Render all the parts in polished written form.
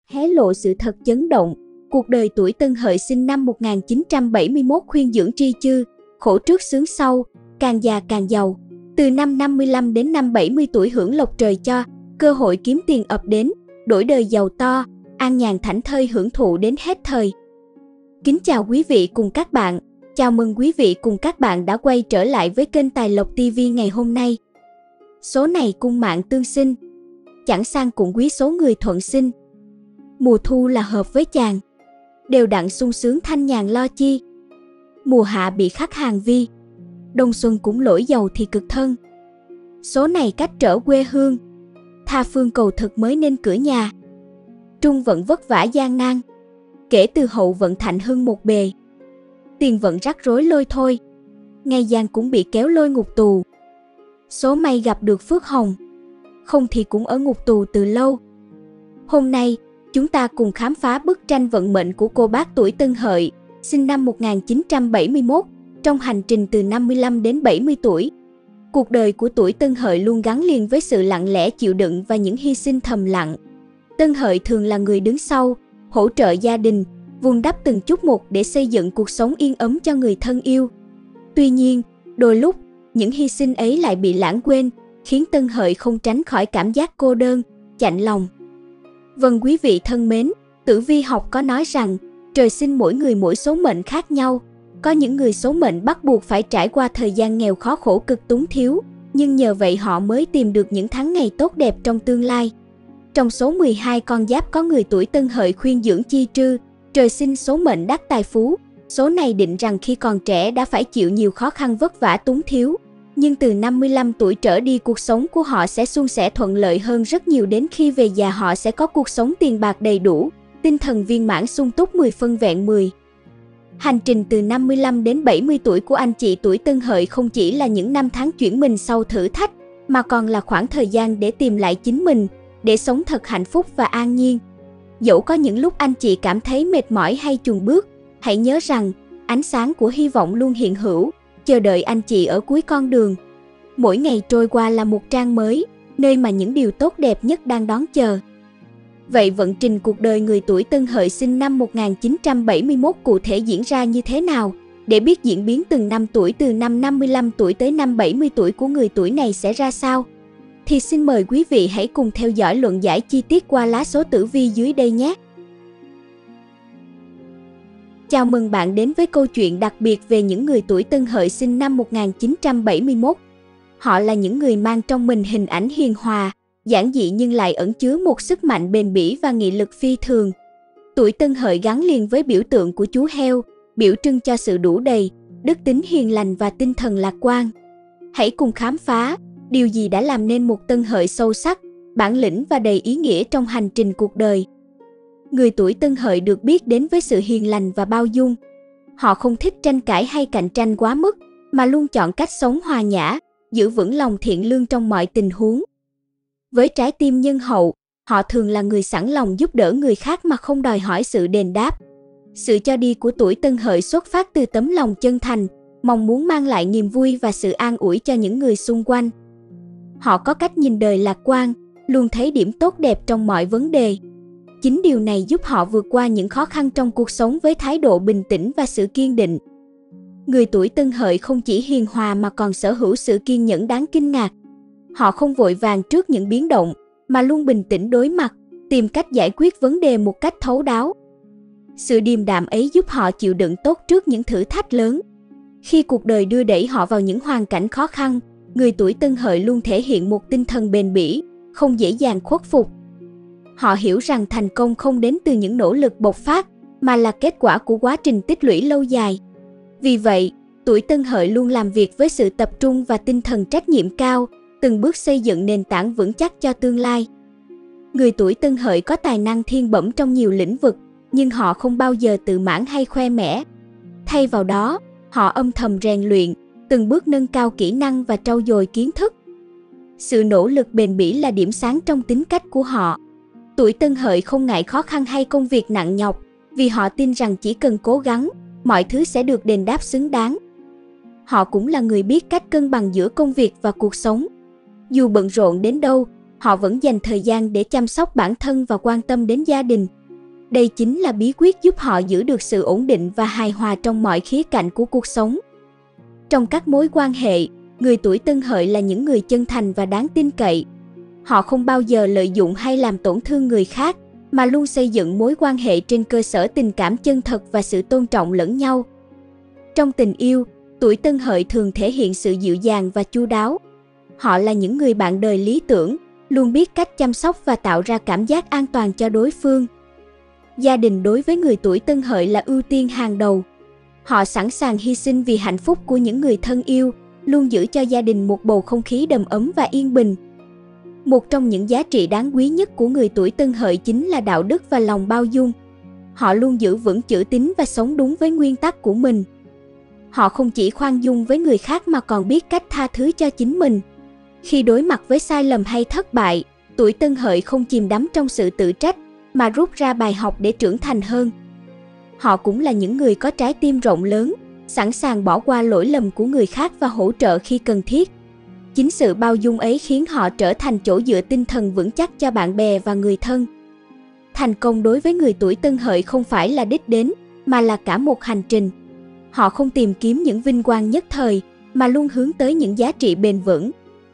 hé lộ sự thật chấn động. Cuộc đời tuổi Tân Hợi sinh năm 1971 khuyên dưỡng tri chư, khổ trước sướng sau, càng già càng giàu. Từ năm 55 đến năm 70 tuổi hưởng lộc trời cho, cơ hội kiếm tiền ập đến, đổi đời giàu to, an nhàn thảnh thơi hưởng thụ đến hết thời. Kính chào quý vị cùng các bạn, chào mừng quý vị cùng các bạn đã quay trở lại với kênh Tài Lộc TV ngày hôm nay. Số này cung mạng tương sinh, chẳng sang cùng quý số người thuận sinh. Mùa thu là hợp với chàng, đều đặn sung sướng thanh nhàn lo chi. Mùa hạ bị khắc hàng vi, đông xuân cũng lỗi giàu thì cực thân. Số này cách trở quê hương, tha phương cầu thực mới nên cửa nhà. Trung vận vất vả gian nan, kể từ hậu vận thạnh hưng một bề. Tiền vận rắc rối lôi thôi, ngày gian cũng bị kéo lôi ngục tù. Số may gặp được phước hồng, không thì cũng ở ngục tù từ lâu. Hôm nay, chúng ta cùng khám phá bức tranh vận mệnh của cô bác tuổi Tân Hợi, sinh năm 1971, trong hành trình từ 55 đến 70 tuổi. Cuộc đời của tuổi Tân Hợi luôn gắn liền với sự lặng lẽ chịu đựng và những hy sinh thầm lặng. Tân Hợi thường là người đứng sau, hỗ trợ gia đình, vun đắp từng chút một để xây dựng cuộc sống yên ấm cho người thân yêu. Tuy nhiên, đôi lúc, những hy sinh ấy lại bị lãng quên, khiến Tân Hợi không tránh khỏi cảm giác cô đơn, chạnh lòng. Vâng quý vị thân mến, tử vi học có nói rằng, trời sinh mỗi người mỗi số mệnh khác nhau. Có những người số mệnh bắt buộc phải trải qua thời gian nghèo khó khổ cực túng thiếu, nhưng nhờ vậy họ mới tìm được những tháng ngày tốt đẹp trong tương lai. Trong số 12 con giáp có người tuổi Tân Hợi khuyên dưỡng chi trư, trời sinh số mệnh đắc tài phú. Số này định rằng khi còn trẻ đã phải chịu nhiều khó khăn vất vả túng thiếu. Nhưng từ 55 tuổi trở đi cuộc sống của họ sẽ suôn sẻ thuận lợi hơn rất nhiều, đến khi về già họ sẽ có cuộc sống tiền bạc đầy đủ, tinh thần viên mãn sung túc 10 phân vẹn 10. Hành trình từ 55 đến 70 tuổi của anh chị tuổi Tân Hợi không chỉ là những năm tháng chuyển mình sau thử thách, mà còn là khoảng thời gian để tìm lại chính mình, để sống thật hạnh phúc và an nhiên. Dẫu có những lúc anh chị cảm thấy mệt mỏi hay chùn bước, hãy nhớ rằng ánh sáng của hy vọng luôn hiện hữu, chờ đợi anh chị ở cuối con đường. Mỗi ngày trôi qua là một trang mới, nơi mà những điều tốt đẹp nhất đang đón chờ. Vậy vận trình cuộc đời người tuổi Tân Hợi sinh năm 1971 cụ thể diễn ra như thế nào? Để biết diễn biến từng năm tuổi từ năm 55 tuổi tới năm 70 tuổi của người tuổi này sẽ ra sao, thì xin mời quý vị hãy cùng theo dõi luận giải chi tiết qua lá số tử vi dưới đây nhé. Chào mừng bạn đến với câu chuyện đặc biệt về những người tuổi Tân Hợi sinh năm 1971. Họ là những người mang trong mình hình ảnh hiền hòa, giản dị nhưng lại ẩn chứa một sức mạnh bền bỉ và nghị lực phi thường. Tuổi Tân Hợi gắn liền với biểu tượng của chú heo, biểu trưng cho sự đủ đầy, đức tính hiền lành và tinh thần lạc quan. Hãy cùng khám phá điều gì đã làm nên một Tân Hợi sâu sắc, bản lĩnh và đầy ý nghĩa trong hành trình cuộc đời. Người tuổi Tân Hợi được biết đến với sự hiền lành và bao dung. Họ không thích tranh cãi hay cạnh tranh quá mức, mà luôn chọn cách sống hòa nhã, giữ vững lòng thiện lương trong mọi tình huống. Với trái tim nhân hậu, họ thường là người sẵn lòng giúp đỡ người khác mà không đòi hỏi sự đền đáp. Sự cho đi của tuổi Tân Hợi xuất phát từ tấm lòng chân thành, mong muốn mang lại niềm vui và sự an ủi cho những người xung quanh. Họ có cách nhìn đời lạc quan, luôn thấy điểm tốt đẹp trong mọi vấn đề. Chính điều này giúp họ vượt qua những khó khăn trong cuộc sống với thái độ bình tĩnh và sự kiên định. Người tuổi Tân Hợi không chỉ hiền hòa mà còn sở hữu sự kiên nhẫn đáng kinh ngạc. Họ không vội vàng trước những biến động, mà luôn bình tĩnh đối mặt, tìm cách giải quyết vấn đề một cách thấu đáo. Sự điềm đạm ấy giúp họ chịu đựng tốt trước những thử thách lớn. Khi cuộc đời đưa đẩy họ vào những hoàn cảnh khó khăn, người tuổi Tân Hợi luôn thể hiện một tinh thần bền bỉ, không dễ dàng khuất phục. Họ hiểu rằng thành công không đến từ những nỗ lực bộc phát, mà là kết quả của quá trình tích lũy lâu dài. Vì vậy, tuổi Tân Hợi luôn làm việc với sự tập trung và tinh thần trách nhiệm cao, từng bước xây dựng nền tảng vững chắc cho tương lai. Người tuổi Tân Hợi có tài năng thiên bẩm trong nhiều lĩnh vực, nhưng họ không bao giờ tự mãn hay khoe mẽ. Thay vào đó, họ âm thầm rèn luyện, từng bước nâng cao kỹ năng và trau dồi kiến thức. Sự nỗ lực bền bỉ là điểm sáng trong tính cách của họ. Tuổi Tân Hợi không ngại khó khăn hay công việc nặng nhọc, vì họ tin rằng chỉ cần cố gắng, mọi thứ sẽ được đền đáp xứng đáng. Họ cũng là người biết cách cân bằng giữa công việc và cuộc sống. Dù bận rộn đến đâu, họ vẫn dành thời gian để chăm sóc bản thân và quan tâm đến gia đình, Đây chính là bí quyết giúp họ giữ được sự ổn định và hài hòa trong mọi khía cạnh của cuộc sống. Trong các mối quan hệ, người tuổi Tân Hợi là những người chân thành và đáng tin cậy. Họ không bao giờ lợi dụng hay làm tổn thương người khác, mà luôn xây dựng mối quan hệ trên cơ sở tình cảm chân thật và sự tôn trọng lẫn nhau. Trong tình yêu, tuổi Tân Hợi thường thể hiện sự dịu dàng và chu đáo. Họ là những người bạn đời lý tưởng, luôn biết cách chăm sóc và tạo ra cảm giác an toàn cho đối phương. Gia đình đối với người tuổi Tân Hợi là ưu tiên hàng đầu. Họ sẵn sàng hy sinh vì hạnh phúc của những người thân yêu, luôn giữ cho gia đình một bầu không khí đầm ấm và yên bình. Một trong những giá trị đáng quý nhất của người tuổi Tân Hợi chính là đạo đức và lòng bao dung. Họ luôn giữ vững chữ tín và sống đúng với nguyên tắc của mình. Họ không chỉ khoan dung với người khác mà còn biết cách tha thứ cho chính mình. Khi đối mặt với sai lầm hay thất bại, tuổi Tân Hợi không chìm đắm trong sự tự trách, mà rút ra bài học để trưởng thành hơn. Họ cũng là những người có trái tim rộng lớn, sẵn sàng bỏ qua lỗi lầm của người khác và hỗ trợ khi cần thiết. Chính sự bao dung ấy khiến họ trở thành chỗ dựa tinh thần vững chắc cho bạn bè và người thân. Thành công đối với người tuổi Tân Hợi không phải là đích đến, mà là cả một hành trình. Họ không tìm kiếm những vinh quang nhất thời, mà luôn hướng tới những giá trị bền vững.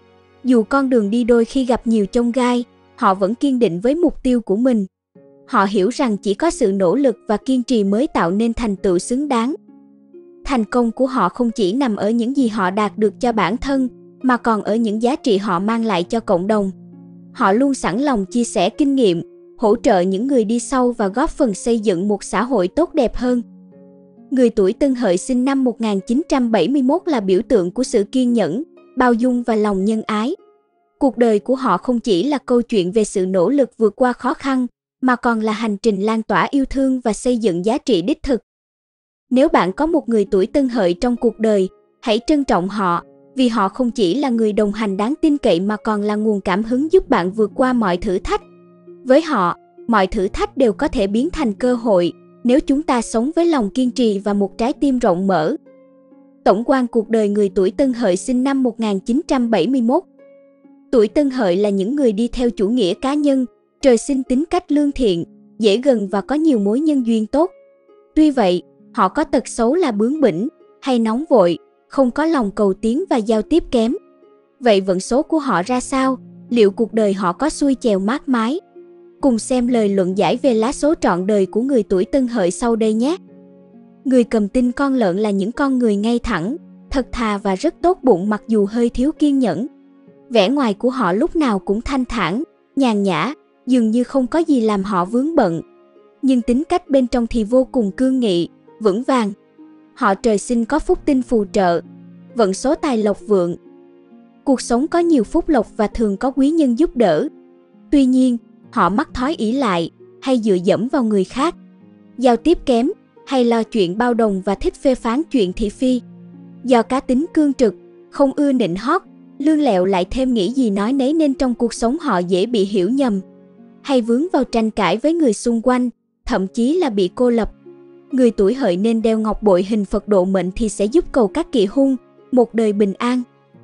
Dù con đường đi đôi khi gặp nhiều chông gai, họ vẫn kiên định với mục tiêu của mình. Họ hiểu rằng chỉ có sự nỗ lực và kiên trì mới tạo nên thành tựu xứng đáng. Thành công của họ không chỉ nằm ở những gì họ đạt được cho bản thân, mà còn ở những giá trị họ mang lại cho cộng đồng. Họ luôn sẵn lòng chia sẻ kinh nghiệm, hỗ trợ những người đi sau và góp phần xây dựng một xã hội tốt đẹp hơn. Người tuổi Tân Hợi sinh năm 1971 là biểu tượng của sự kiên nhẫn, bao dung và lòng nhân ái. Cuộc đời của họ không chỉ là câu chuyện về sự nỗ lực vượt qua khó khăn, mà còn là hành trình lan tỏa yêu thương và xây dựng giá trị đích thực. Nếu bạn có một người tuổi Tân Hợi trong cuộc đời, hãy trân trọng họ, vì họ không chỉ là người đồng hành đáng tin cậy mà còn là nguồn cảm hứng giúp bạn vượt qua mọi thử thách. Với họ, mọi thử thách đều có thể biến thành cơ hội, nếu chúng ta sống với lòng kiên trì và một trái tim rộng mở. Tổng quan cuộc đời người tuổi Tân Hợi sinh năm 1971. Tuổi Tân Hợi là những người đi theo chủ nghĩa cá nhân, trời sinh tính cách lương thiện, dễ gần và có nhiều mối nhân duyên tốt. Tuy vậy, họ có tật xấu là bướng bỉnh, hay nóng vội, không có lòng cầu tiến và giao tiếp kém. Vậy vận số của họ ra sao? Liệu cuộc đời họ có xuôi chèo mát mái? Cùng xem lời luận giải về lá số trọn đời của người tuổi Tân Hợi sau đây nhé. Người cầm tinh con lợn là những con người ngay thẳng, thật thà và rất tốt bụng mặc dù hơi thiếu kiên nhẫn. Vẻ ngoài của họ lúc nào cũng thanh thản, nhàn nhã, dường như không có gì làm họ vướng bận. Nhưng tính cách bên trong thì vô cùng cương nghị, vững vàng. Họ trời sinh có phúc tinh phù trợ, vận số tài lộc vượng. Cuộc sống có nhiều phúc lộc và thường có quý nhân giúp đỡ. Tuy nhiên, họ mắc thói ỷ lại, hay dựa dẫm vào người khác. Giao tiếp kém, hay lo chuyện bao đồng và thích phê phán chuyện thị phi. Do cá tính cương trực, không ưa nịnh hót, lương lẹo lại thêm nghĩ gì nói nấy nên trong cuộc sống họ dễ bị hiểu nhầm, hay vướng vào tranh cãi với người xung quanh, thậm chí là bị cô lập. Người tuổi Hợi nên đeo ngọc bội hình Phật độ mệnh thì sẽ giúp cầu các kỳ hung, một đời bình an.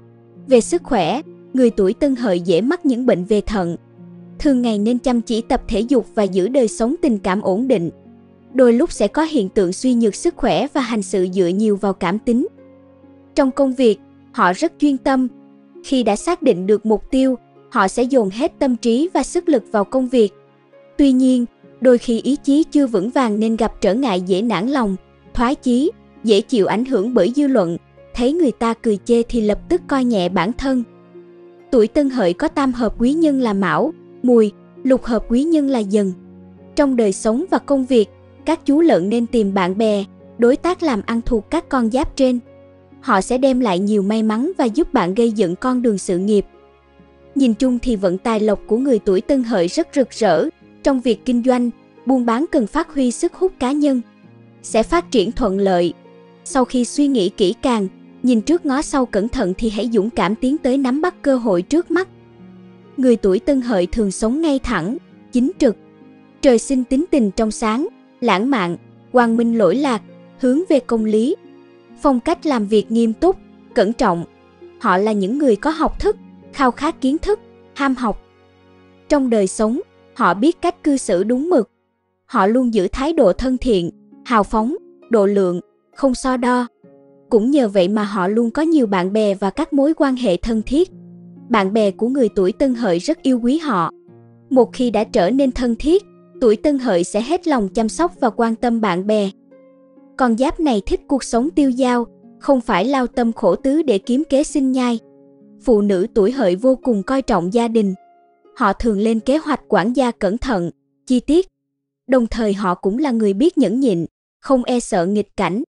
Về sức khỏe, người tuổi Tân Hợi dễ mắc những bệnh về thận. Thường ngày nên chăm chỉ tập thể dục và giữ đời sống tình cảm ổn định. Đôi lúc sẽ có hiện tượng suy nhược sức khỏe và hành sự dựa nhiều vào cảm tính. Trong công việc, họ rất chuyên tâm. Khi đã xác định được mục tiêu, họ sẽ dồn hết tâm trí và sức lực vào công việc. Tuy nhiên, đôi khi ý chí chưa vững vàng nên gặp trở ngại dễ nản lòng, thoái chí, dễ chịu ảnh hưởng bởi dư luận, thấy người ta cười chê thì lập tức coi nhẹ bản thân. Tuổi Tân Hợi có tam hợp quý nhân là Mão, Mùi, lục hợp quý nhân là Dần. Trong đời sống và công việc, các chú lợn nên tìm bạn bè, đối tác làm ăn thuộc các con giáp trên. Họ sẽ đem lại nhiều may mắn và giúp bạn gây dựng con đường sự nghiệp. Nhìn chung thì vận tài lộc của người tuổi Tân Hợi rất rực rỡ. Trong việc kinh doanh, buôn bán cần phát huy sức hút cá nhân, sẽ phát triển thuận lợi. Sau khi suy nghĩ kỹ càng, nhìn trước ngó sau cẩn thận thì hãy dũng cảm tiến tới nắm bắt cơ hội trước mắt. Người tuổi Tân Hợi thường sống ngay thẳng, chính trực. Trời sinh tính tình trong sáng, lãng mạn, quang minh lỗi lạc, hướng về công lý. Phong cách làm việc nghiêm túc, cẩn trọng. Họ là những người có học thức, khao khát kiến thức, ham học. Trong đời sống, họ biết cách cư xử đúng mực. Họ luôn giữ thái độ thân thiện, hào phóng, độ lượng, không so đo. Cũng nhờ vậy mà họ luôn có nhiều bạn bè và các mối quan hệ thân thiết. Bạn bè của người tuổi Tân Hợi rất yêu quý họ. Một khi đã trở nên thân thiết, tuổi Tân Hợi sẽ hết lòng chăm sóc và quan tâm bạn bè. Con giáp này thích cuộc sống tiêu dao, không phải lao tâm khổ tứ để kiếm kế sinh nhai. Phụ nữ tuổi Hợi vô cùng coi trọng gia đình. Họ thường lên kế hoạch quản gia cẩn thận, chi tiết. Đồng thời họ cũng là người biết nhẫn nhịn, không e sợ nghịch cảnh.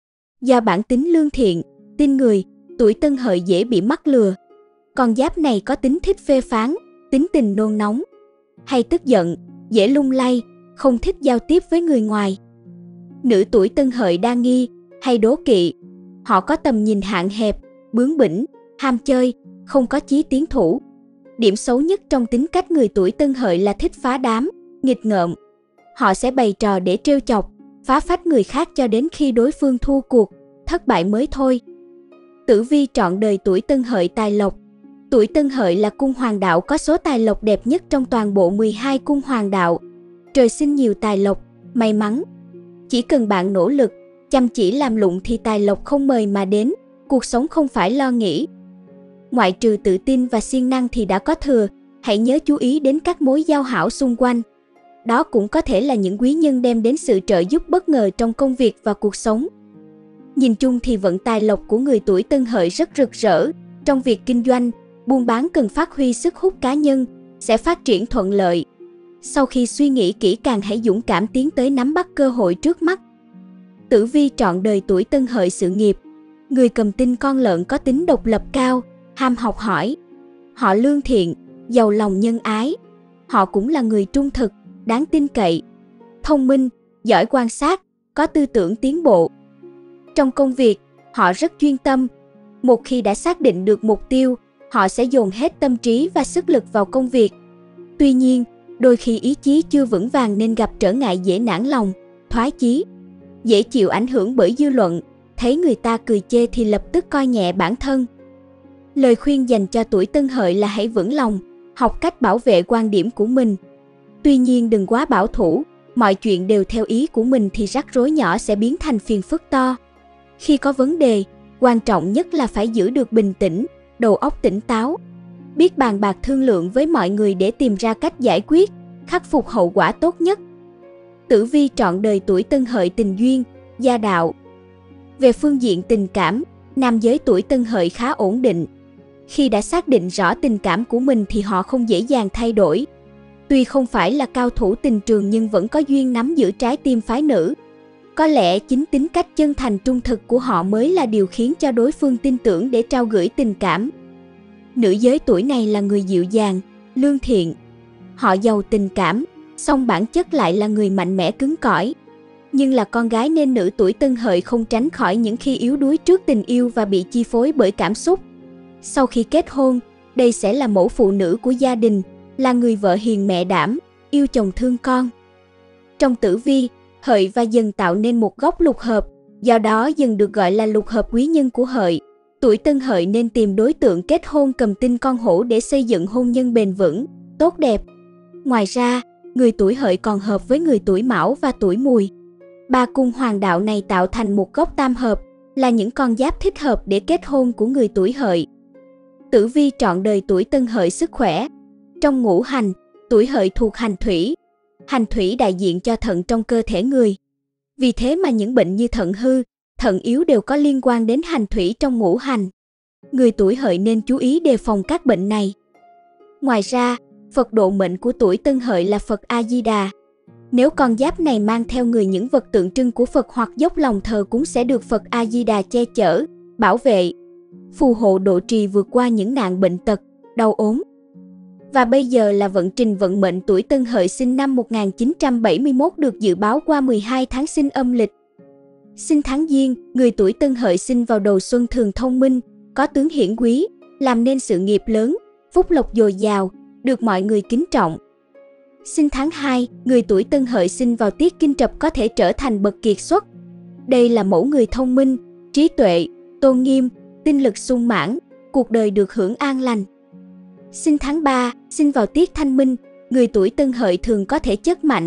Do bản tính lương thiện, tin người, tuổi Tân Hợi dễ bị mắc lừa. Con giáp này có tính thích phê phán, tính tình nôn nóng, hay tức giận, dễ lung lay, không thích giao tiếp với người ngoài. Nữ tuổi Tân Hợi đa nghi, hay đố kỵ. Họ có tầm nhìn hạn hẹp, bướng bỉnh, ham chơi, không có chí tiến thủ. Điểm xấu nhất trong tính cách người tuổi Tân Hợi là thích phá đám, nghịch ngợm. Họ sẽ bày trò để trêu chọc, phá phách người khác cho đến khi đối phương thua cuộc, thất bại mới thôi. Tử vi trọn đời tuổi Tân Hợi tài lộc. Tuổi Tân Hợi là cung hoàng đạo có số tài lộc đẹp nhất trong toàn bộ 12 cung hoàng đạo. Trời sinh nhiều tài lộc, may mắn. Chỉ cần bạn nỗ lực, chăm chỉ làm lụng thì tài lộc không mời mà đến, cuộc sống không phải lo nghĩ. Ngoại trừ tự tin và siêng năng thì đã có thừa, hãy nhớ chú ý đến các mối giao hảo xung quanh. Đó cũng có thể là những quý nhân đem đến sự trợ giúp bất ngờ trong công việc và cuộc sống. Nhìn chung thì vận tài lộc của người tuổi Tân Hợi rất rực rỡ. Trong việc kinh doanh, buôn bán cần phát huy sức hút cá nhân, sẽ phát triển thuận lợi. Sau khi suy nghĩ kỹ càng hãy dũng cảm tiến tới nắm bắt cơ hội trước mắt. Tử vi trọn đời tuổi Tân Hợi sự nghiệp. Người cầm tinh con lợn có tính độc lập cao, ham học hỏi. Họ lương thiện, giàu lòng nhân ái. Họ cũng là người trung thực, đáng tin cậy, thông minh, giỏi quan sát, có tư tưởng tiến bộ. Trong công việc, họ rất chuyên tâm. Một khi đã xác định được mục tiêu, họ sẽ dồn hết tâm trí và sức lực vào công việc. Tuy nhiên, đôi khi ý chí chưa vững vàng nên gặp trở ngại dễ nản lòng, thoái chí, dễ chịu ảnh hưởng bởi dư luận, thấy người ta cười chê thì lập tức coi nhẹ bản thân. Lời khuyên dành cho tuổi Tân Hợi là hãy vững lòng, học cách bảo vệ quan điểm của mình. Tuy nhiên đừng quá bảo thủ, mọi chuyện đều theo ý của mình thì rắc rối nhỏ sẽ biến thành phiền phức to. Khi có vấn đề, quan trọng nhất là phải giữ được bình tĩnh, đầu óc tỉnh táo. Biết bàn bạc thương lượng với mọi người để tìm ra cách giải quyết, khắc phục hậu quả tốt nhất. Tử vi trọn đời tuổi Tân Hợi tình duyên, gia đạo. Về phương diện tình cảm, nam giới tuổi Tân Hợi khá ổn định. Khi đã xác định rõ tình cảm của mình thì họ không dễ dàng thay đổi. Tuy không phải là cao thủ tình trường nhưng vẫn có duyên nắm giữ trái tim phái nữ. Có lẽ chính tính cách chân thành trung thực của họ mới là điều khiến cho đối phương tin tưởng để trao gửi tình cảm. Nữ giới tuổi này là người dịu dàng, lương thiện. Họ giàu tình cảm, song bản chất lại là người mạnh mẽ cứng cỏi. Nhưng là con gái nên nữ tuổi Tân Hợi không tránh khỏi những khi yếu đuối trước tình yêu và bị chi phối bởi cảm xúc. Sau khi kết hôn, đây sẽ là mẫu phụ nữ của gia đình, là người vợ hiền mẹ đảm, yêu chồng thương con. Trong tử vi, Hợi và Dần tạo nên một góc lục hợp, do đó Dần được gọi là lục hợp quý nhân của Hợi. Tuổi Tân Hợi nên tìm đối tượng kết hôn cầm tinh con hổ để xây dựng hôn nhân bền vững, tốt đẹp. Ngoài ra, người tuổi Hợi còn hợp với người tuổi Mão và tuổi Mùi. Ba cung hoàng đạo này tạo thành một góc tam hợp, là những con giáp thích hợp để kết hôn của người tuổi Hợi. Tử vi trọn đời tuổi Tân Hợi sức khỏe. Trong ngũ hành, tuổi Hợi thuộc hành thủy. Hành thủy đại diện cho thận trong cơ thể người. Vì thế mà những bệnh như thận hư, thận yếu đều có liên quan đến hành thủy trong ngũ hành. Người tuổi Hợi nên chú ý đề phòng các bệnh này. Ngoài ra, Phật độ mệnh của tuổi Tân Hợi là Phật A-di-đà. Nếu con giáp này mang theo người những vật tượng trưng của Phật hoặc dốc lòng thờ cúng sẽ được Phật A-di-đà che chở, bảo vệ, phù hộ độ trì vượt qua những nạn bệnh tật, đau ốm. Và bây giờ là vận trình vận mệnh tuổi Tân Hợi sinh năm 1971 được dự báo qua 12 tháng sinh âm lịch. Sinh tháng Giêng, người tuổi Tân Hợi sinh vào đầu xuân thường thông minh, có tướng hiển quý, làm nên sự nghiệp lớn, phúc lộc dồi dào, được mọi người kính trọng. Sinh tháng 2, người tuổi Tân Hợi sinh vào tiết Kinh Trập có thể trở thành bậc kiệt xuất. Đây là mẫu người thông minh, trí tuệ, tôn nghiêm, tinh lực sung mãn, cuộc đời được hưởng an lành. Sinh tháng 3, sinh vào tiết Thanh Minh, người tuổi Tân Hợi thường có thể chất mạnh,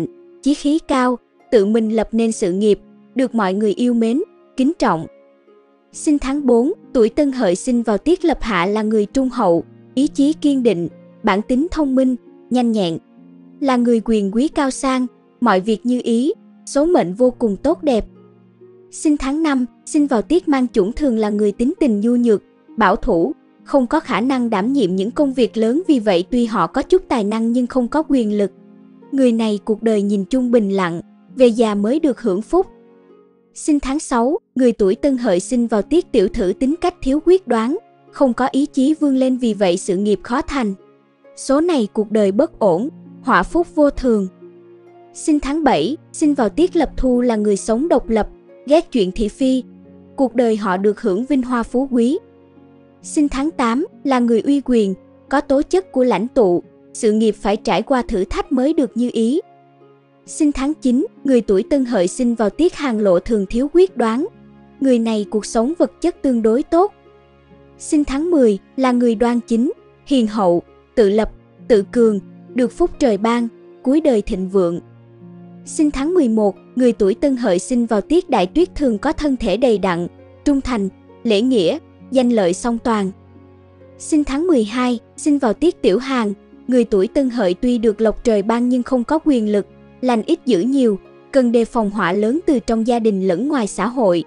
chí khí cao, tự mình lập nên sự nghiệp, được mọi người yêu mến, kính trọng. Sinh tháng 4, tuổi Tân Hợi sinh vào tiết Lập Hạ là người trung hậu, ý chí kiên định, bản tính thông minh, nhanh nhẹn. Là người quyền quý cao sang, mọi việc như ý, số mệnh vô cùng tốt đẹp. Sinh tháng 5, sinh vào tiết Mang Chủng thường là người tính tình nhu nhược, bảo thủ, không có khả năng đảm nhiệm những công việc lớn, vì vậy tuy họ có chút tài năng nhưng không có quyền lực. Người này cuộc đời nhìn chung bình lặng, về già mới được hưởng phúc. Sinh tháng 6, người tuổi Tân Hợi sinh vào tiết Tiểu Thử tính cách thiếu quyết đoán, không có ý chí vươn lên, vì vậy sự nghiệp khó thành. Số này cuộc đời bất ổn, họa phúc vô thường. Sinh tháng 7, sinh vào tiết Lập Thu là người sống độc lập, ghét chuyện thị phi. Cuộc đời họ được hưởng vinh hoa phú quý. Sinh tháng 8 là người uy quyền, có tố chất của lãnh tụ, sự nghiệp phải trải qua thử thách mới được như ý. Sinh tháng 9, người tuổi Tân Hợi sinh vào tiết Hàn Lộ thường thiếu quyết đoán. Người này cuộc sống vật chất tương đối tốt. Sinh tháng 10 là người đoan chính, hiền hậu, tự lập, tự cường, được phúc trời ban, cuối đời thịnh vượng. Sinh tháng 11, người tuổi Tân Hợi sinh vào tiết Đại Tuyết thường có thân thể đầy đặn, trung thành, lễ nghĩa, danh lợi song toàn. Sinh tháng 12, sinh vào tiết Tiểu Hàn, người tuổi Tân Hợi tuy được lộc trời ban nhưng không có quyền lực, lành ít dữ nhiều, cần đề phòng họa lớn từ trong gia đình lẫn ngoài xã hội.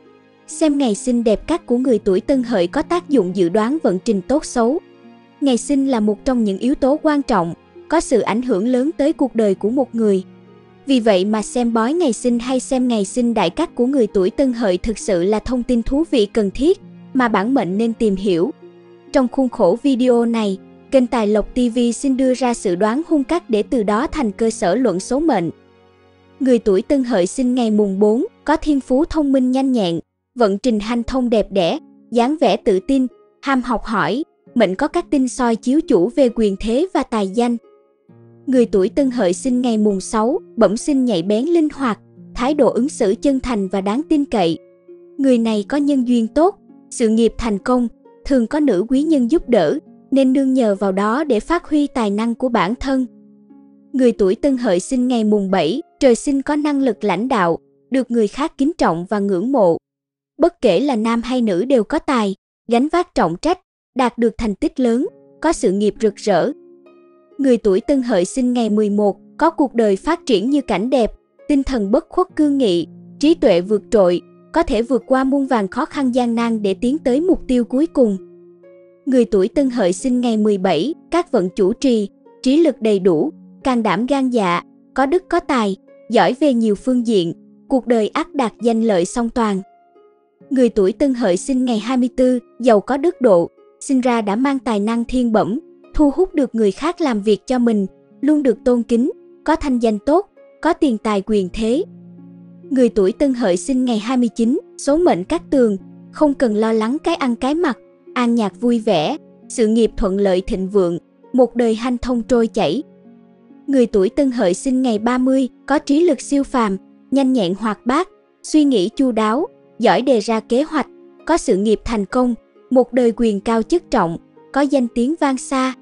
Xem ngày sinh đẹp cát của người tuổi Tân Hợi có tác dụng dự đoán vận trình tốt xấu. Ngày sinh là một trong những yếu tố quan trọng, có sự ảnh hưởng lớn tới cuộc đời của một người. Vì vậy mà xem bói ngày sinh hay xem ngày sinh đại cát của người tuổi Tân Hợi thực sự là thông tin thú vị cần thiết mà bản mệnh nên tìm hiểu. Trong khuôn khổ video này, kênh Tài Lộc TV xin đưa ra sự đoán hung cát để từ đó thành cơ sở luận số mệnh. Người tuổi Tân Hợi sinh ngày mùng 4, có thiên phú thông minh nhanh nhẹn, vận trình hanh thông đẹp đẽ, dáng vẻ tự tin, ham học hỏi, mệnh có các tinh soi chiếu chủ về quyền thế và tài danh. Người tuổi Tân Hợi sinh ngày mùng 6, bẩm sinh nhạy bén linh hoạt, thái độ ứng xử chân thành và đáng tin cậy. Người này có nhân duyên tốt, sự nghiệp thành công, thường có nữ quý nhân giúp đỡ, nên nương nhờ vào đó để phát huy tài năng của bản thân. Người tuổi Tân Hợi sinh ngày mùng 7, trời sinh có năng lực lãnh đạo, được người khác kính trọng và ngưỡng mộ. Bất kể là nam hay nữ đều có tài, gánh vác trọng trách, đạt được thành tích lớn, có sự nghiệp rực rỡ. Người tuổi Tân Hợi sinh ngày 11, có cuộc đời phát triển như cảnh đẹp, tinh thần bất khuất cương nghị, trí tuệ vượt trội, có thể vượt qua muôn vàn khó khăn gian nan để tiến tới mục tiêu cuối cùng. Người tuổi Tân Hợi sinh ngày 17, các vận chủ trì, trí lực đầy đủ, can đảm gan dạ, có đức có tài, giỏi về nhiều phương diện, cuộc đời ắt đạt danh lợi song toàn. Người tuổi Tân Hợi sinh ngày 24, giàu có đức độ, sinh ra đã mang tài năng thiên bẩm, thu hút được người khác làm việc cho mình, luôn được tôn kính, có thanh danh tốt, có tiền tài quyền thế. Người tuổi Tân Hợi sinh ngày 29, số mệnh cát tường, không cần lo lắng cái ăn cái mặc, an nhạc vui vẻ, sự nghiệp thuận lợi thịnh vượng, một đời hanh thông trôi chảy. Người tuổi Tân Hợi sinh ngày 30, có trí lực siêu phàm, nhanh nhẹn hoạt bát, suy nghĩ chu đáo, giỏi đề ra kế hoạch, có sự nghiệp thành công, một đời quyền cao chức trọng, có danh tiếng vang xa.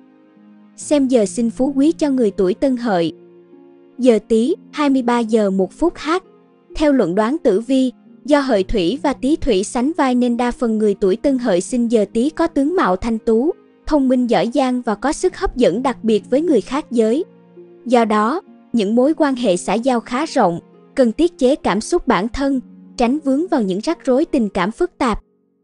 Xem giờ sinh phú quý cho người tuổi Tân Hợi. Giờ Tý, 23 giờ 1 phút H. Theo luận đoán tử vi, do Hợi Thủy và Tý Thủy sánh vai nên đa phần người tuổi Tân Hợi sinh giờ Tý có tướng mạo thanh tú, thông minh giỏi giang và có sức hấp dẫn đặc biệt với người khác giới. Do đó, những mối quan hệ xã giao khá rộng, cần tiết chế cảm xúc bản thân, tránh vướng vào những rắc rối tình cảm phức tạp.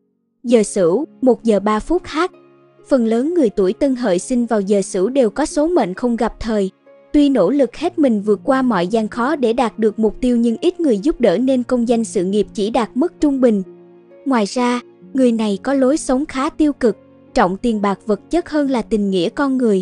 Giờ Sửu, 1 giờ 3 phút H. Phần lớn người tuổi Tân Hợi sinh vào giờ Sửu đều có số mệnh không gặp thời. Tuy nỗ lực hết mình vượt qua mọi gian khó để đạt được mục tiêu nhưng ít người giúp đỡ nên công danh sự nghiệp chỉ đạt mức trung bình. Ngoài ra, người này có lối sống khá tiêu cực, trọng tiền bạc vật chất hơn là tình nghĩa con người.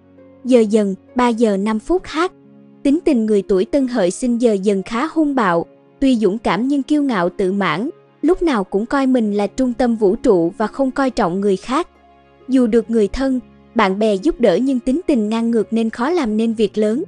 Giờ Dần, 3 giờ 5 phút H. Tính tình người tuổi Tân Hợi sinh giờ Dần khá hung bạo, tuy dũng cảm nhưng kiêu ngạo tự mãn, lúc nào cũng coi mình là trung tâm vũ trụ và không coi trọng người khác. Dù được người thân, bạn bè giúp đỡ nhưng tính tình ngang ngược nên khó làm nên việc lớn.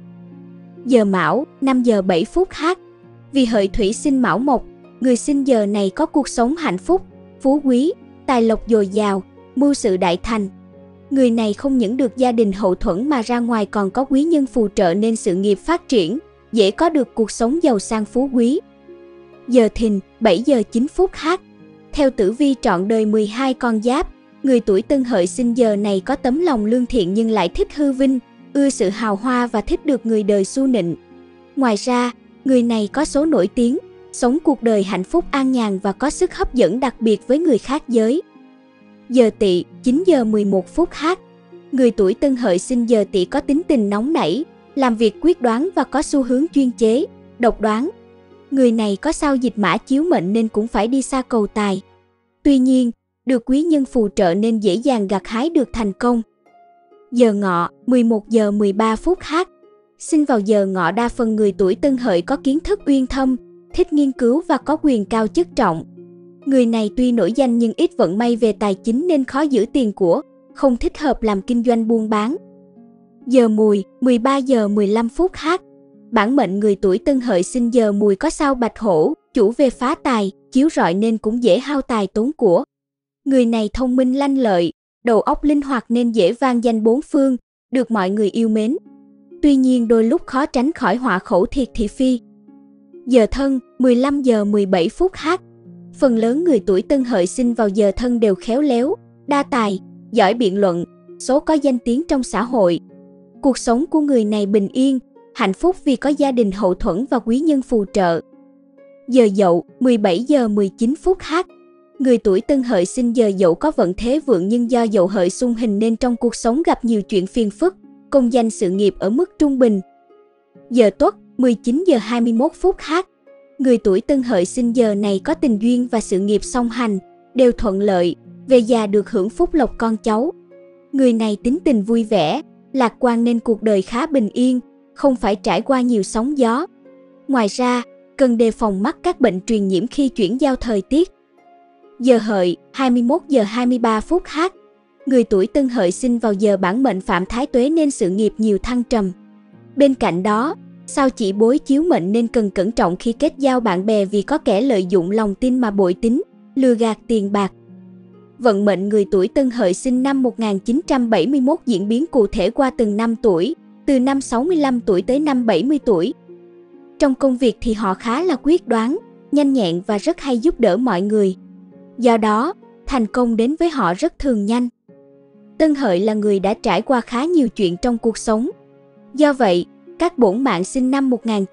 Giờ Mão, 5 giờ 7 phút H. Vì Hợi Thủy sinh Mão Mộc, người sinh giờ này có cuộc sống hạnh phúc, phú quý, tài lộc dồi dào, mưu sự đại thành. Người này không những được gia đình hậu thuẫn mà ra ngoài còn có quý nhân phù trợ nên sự nghiệp phát triển, dễ có được cuộc sống giàu sang phú quý. Giờ Thìn, 7 giờ 9 phút H. Theo tử vi trọn đời 12 con giáp, người tuổi Tân Hợi sinh giờ này có tấm lòng lương thiện nhưng lại thích hư vinh, ưa sự hào hoa và thích được người đời xu nịnh. Ngoài ra, người này có số nổi tiếng, sống cuộc đời hạnh phúc an nhàn và có sức hấp dẫn đặc biệt với người khác giới. Giờ Tỵ, 9 giờ 11 phút H. Người tuổi Tân Hợi sinh giờ Tỵ có tính tình nóng nảy, làm việc quyết đoán và có xu hướng chuyên chế, độc đoán. Người này có sao dịch mã chiếu mệnh nên cũng phải đi xa cầu tài. Tuy nhiên, được quý nhân phù trợ nên dễ dàng gặt hái được thành công. Giờ Ngọ, 11 giờ 13 phút H. Sinh vào giờ Ngọ đa phần người tuổi Tân Hợi có kiến thức uyên thâm, thích nghiên cứu và có quyền cao chức trọng. Người này tuy nổi danh nhưng ít vận may về tài chính nên khó giữ tiền của, không thích hợp làm kinh doanh buôn bán. Giờ Mùi, 13 giờ 15 phút H. Bản mệnh người tuổi Tân Hợi sinh giờ Mùi có sao Bạch Hổ, chủ về phá tài, chiếu rọi nên cũng dễ hao tài tốn của. Người này thông minh lanh lợi, đầu óc linh hoạt nên dễ vang danh bốn phương, được mọi người yêu mến. Tuy nhiên đôi lúc khó tránh khỏi họa khẩu thiệt thị phi. Giờ Thân, 15 giờ 17 phút H. Phần lớn người tuổi Tân Hợi sinh vào giờ Thân đều khéo léo, đa tài, giỏi biện luận, số có danh tiếng trong xã hội. Cuộc sống của người này bình yên, hạnh phúc vì có gia đình hậu thuẫn và quý nhân phù trợ. Giờ Dậu, 17 giờ 19 phút H. Người tuổi Tân Hợi sinh giờ Dậu có vận thế vượng nhưng do Dậu Hợi xung hình nên trong cuộc sống gặp nhiều chuyện phiền phức, công danh sự nghiệp ở mức trung bình. Giờ Tuất, 19 giờ 21 phút H. Người tuổi Tân Hợi sinh giờ này có tình duyên và sự nghiệp song hành, đều thuận lợi, về già được hưởng phúc lộc con cháu. Người này tính tình vui vẻ, lạc quan nên cuộc đời khá bình yên, không phải trải qua nhiều sóng gió. Ngoài ra, cần đề phòng mắc các bệnh truyền nhiễm khi chuyển giao thời tiết. Giờ Hợi, 21 giờ 23 phút H. Người tuổi Tân Hợi sinh vào giờ bản mệnh Phạm Thái Tuế nên sự nghiệp nhiều thăng trầm. Bên cạnh đó, sao chỉ bối chiếu mệnh nên cần cẩn trọng khi kết giao bạn bè vì có kẻ lợi dụng lòng tin mà bội tín, lừa gạt tiền bạc. Vận mệnh người tuổi Tân Hợi sinh năm 1971 diễn biến cụ thể qua từng năm tuổi, từ năm 65 tuổi tới năm 70 tuổi. Trong công việc thì họ khá là quyết đoán, nhanh nhẹn và rất hay giúp đỡ mọi người. Do đó, thành công đến với họ rất thường nhanh. Tân Hợi là người đã trải qua khá nhiều chuyện trong cuộc sống. Do vậy, các bổn mạng sinh năm